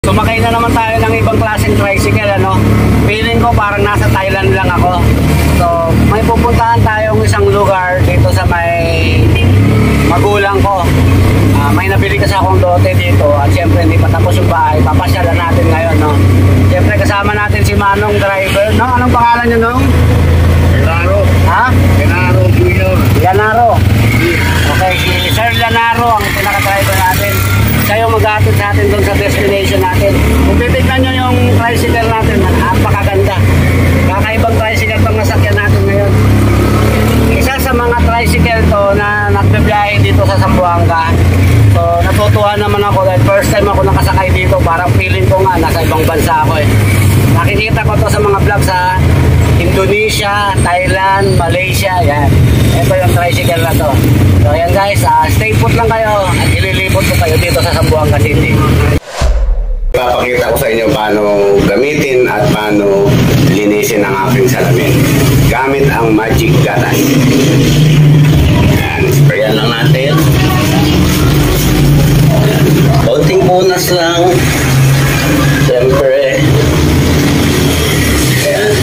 Sumakay na naman tayo ng ibang klaseng tricycle, ano? Feeling ko parang nasa Thailand lang ako. So, may pupuntahan tayong isang lugar dito sa may magulang ko. May nabili kasi akong lote dito at syempre hindi pa tapos yung bahay. Papasyalan natin ngayon, no? Syempre kasama natin si Manong driver, no? Anong pangalan niyo, no? Lanaro. Ha? Lanaro Junior. Lanaro. Okay, si Sir Lanaro ang pinaka-driver natin. Siya yung mag-aatid sa atin doon sa destination natin. Kung titignan nyo yung tricycle natin, napakaganda. Kakaibang tricycle itong nasakyan natin ngayon. Isa sa mga tricycle to na nagbibiyahe dito sa Zamboanga. So natutuwa naman ako dahil first time ako nakasakay dito. Parang feeling ko nga nasa ibang bansa ako eh. Nakikita ko to sa mga vlog sa Indonesia, Thailand, Malaysia, yan. Ito yung tricycle na to. So yan guys, stay put lang kayo at ililipot ko kayo dito sa Zamboanga City. Papakita ko sa inyo paano gamitin at paano linisin ang aking salamin gamit ang magic gatas. Yan, sprayan lang natin. Konting punas lang. Siyempre. Ayan.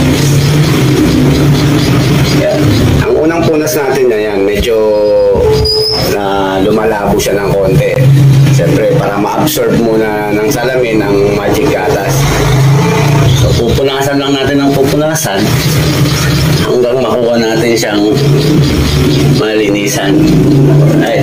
Ayan. Ang unang punas natin yan, medyo lumalabo siya ng konti. Siyempre, para ma-absorb muna ng salamin ang magic gatas. So, pupunasan lang natin ang pupunasan hanggang makuha natin siyang malinisan. Alright.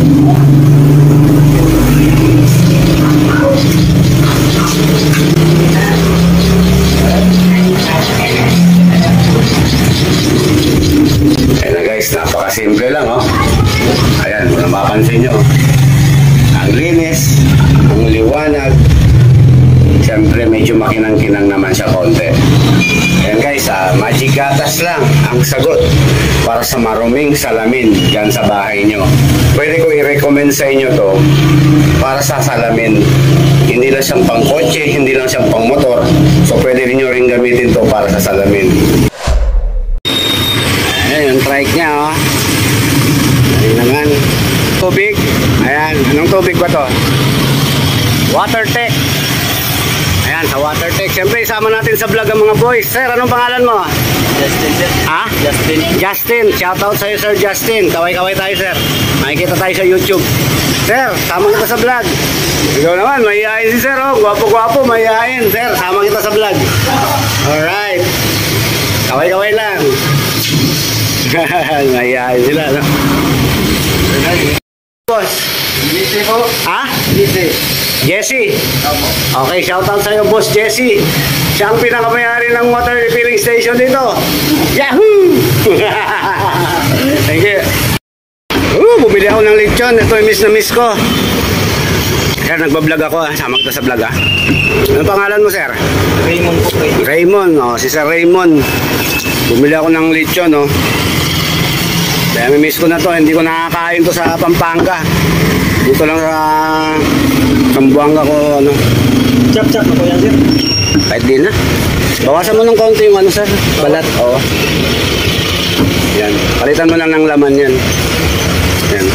Ayan na guys, napakasimple lang oh. Ayan, kung napapansin nyo, ang linis, ang liwanag, siyempre medyo makinang-kinang naman siya konti. Ayan guys, magic gatas lang ang sagot para sa maruming salamin dyan sa bahay nyo. Pwede ko i-recommend sa inyo to para sa salamin. Hindi lang siyang pang kotse, hindi lang siyang pang motor. So pwede rin nyo rin gamitin to para sa salamin. Ayan yung trike nya oh. Ayan naman. Tubig. Ayan. Anong tubig ba to? WaterTech. Ayan, sa WaterTech. Siyempre, isama natin sa vlog ang mga boys. Sir, anong pangalan mo? Justin, sir. Ha? Justin. Justin. Shoutout sa'yo, Sir Justin. Kaway-kaway tayo, sir. Makikita tayo sa YouTube. Sir, sama kita sa vlog. Ikaw naman, mahihain si sir. Oh. Gwapo-gwapo, mahihain. Sir, sama kita sa vlog. Alright. Kaway-kaway lang. Mahihain sila, no? Boss. Jesse po. Ha? Jesse. Jesse. Okay, shoutout sa'yo, Boss Jesse. Siya ang pinakamayari ng water refilling station dito. Yahoo! Thank you. Bumili ako ng lechon. Ito yung miss na miss ko. Kaya nagbablog ako ha. Sama kita sa vlog ha. Ano pangalan mo, sir? Raymond po. Raymond. Oh, si Sir Raymond. Bumili ako ng lechon, oh. Kaya miss ko na to, hindi ko nakakain to sa Pampanga. Dito lang sa Zamboanga ko, ano. Chap-chap na po yan, sir. Kahit di na. Bawasan mo ng konti yung ano, sir. Balat, oo. Yan. Palitan mo lang ng laman yan. Yan.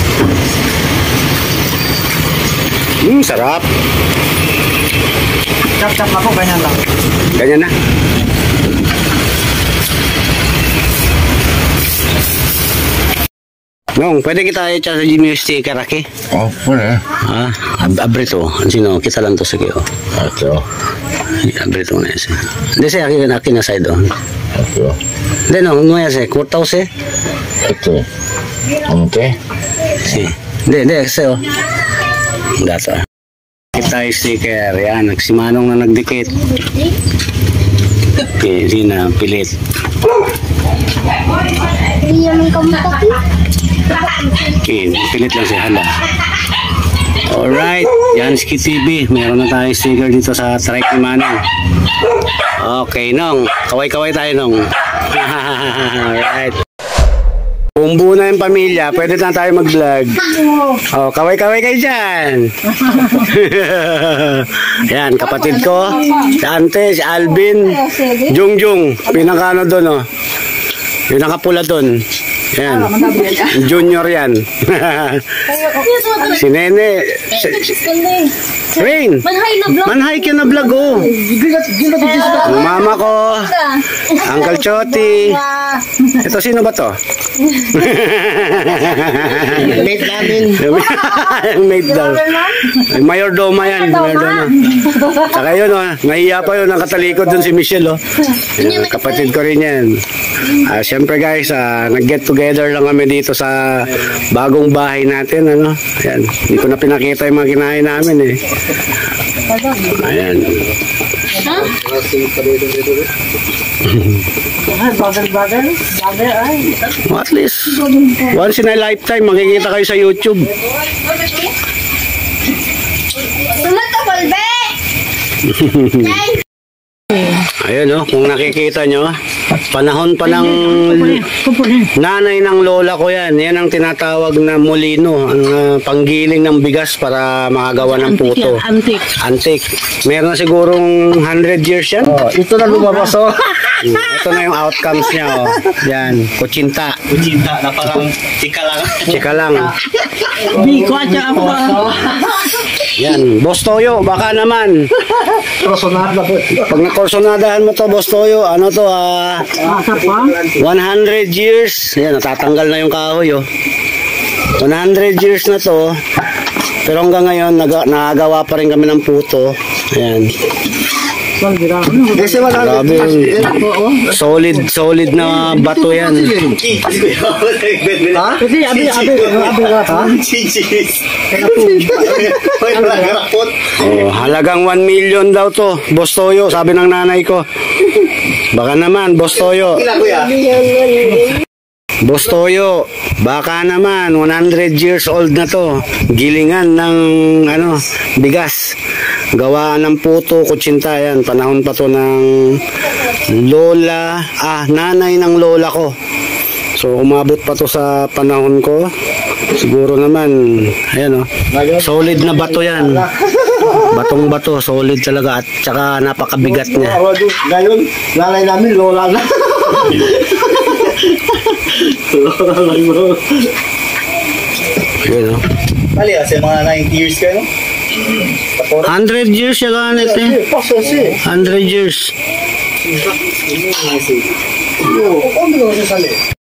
Sarap. Chap-chap na po, ganyan lang. Ganyan na. Nong, pwede kita i-chat sa Jimmy sticker, okay? Oh, pwede. Abrito. Sino? Kita lang to sige, oh. Ito. Abrito na yun. Hindi siya, akin na side, oh. Ito. Hindi, no, ano yan siya? Kurtaw siya? Ito. Okay. Si. Hindi, siya, oh. Gato. Kita yung sticker. Yan, nagsimanong na nagdikit. Okay, sina, pilit. Okay, pilit lang siya, hala. Alright, yan Ski TV. Meron na tayong sticker dito sa trike ni Manong. Okay, Nong. Kaway-kaway tayo, Nong. Alright. Kung buo na yung pamilya, pwede na tayo mag-vlog. Oh, kaway-kaway kayo dyan. Yan, kapatid ko. Si Ante, si Alvin. Jungjung. Pinakano doon, oh. Yung nakapula doon. Yan. Junior yan. Si Nene. Rain. Manhay na vlog. Manhay ka na vlog, oh. Ang mama ko. Uncle Choti. Ito, sino ba to? Mate namin. Yung mate daw. Mayordoma yan. Mayordoma. Saka yun, oh. Nahiya pa yun. Nakatalikod dun si Michelle, oh. Yung kapatid ko rin yan. Siyempre guys, nag-get together lang kami dito sa bagong bahay natin, ano. Ayan. Hindi ko na pinakita yung mga kinain namin, eh. Ayan. At least once in a lifetime makikita kayo sa YouTube. Ayun, oh, kung nakikita nyo, panahon pa ng nanay ng lola ko yan. Yan ang tinatawag na molino, ang panggiling ng bigas para makagawa ng puto. Antik. Meron na sigurong 100 years yan. Oh, ito na lumabas, oh. Ito na yung outcomes niya, oh. Yan, kutsinta. Kutsinta na parang chika lang. Chika lang. Biko at siya ako. Yan, Boss Toyo, baka naman. Personal na po. Pag nakorsonadahan mo to, Boss Toyo, ano to, 100 years. Yan, natatanggal na yung kahoy, oh. 100 years na to. Pero hanggang ngayon, nagagawa pa rin kami ng puto. Ayan. Kasi wala Grabe yun. Solid na bato yan. ha? Kasi abi ha? Oh, halagang 1 million daw to, Boss Toyo, sabi ng nanay ko. Baka naman, Boss Toyo. Boss Toyo, baka naman 100 years old na to. Gilingan ng bigas. Gawaan ng puto, kutsinta yan. Panahon pa to ng nanay ng lola ko. So umabot pa to sa panahon ko. Siguro naman, ayan, oh. Solid na bato yan. Batong bato, solid talaga, at saka napakabigat niya. Ngayon, lalay namin, lola na. Ayan, oh. Mali, kasi mga 90 years kayo, no? 100 years siya ganit, eh. 100 years.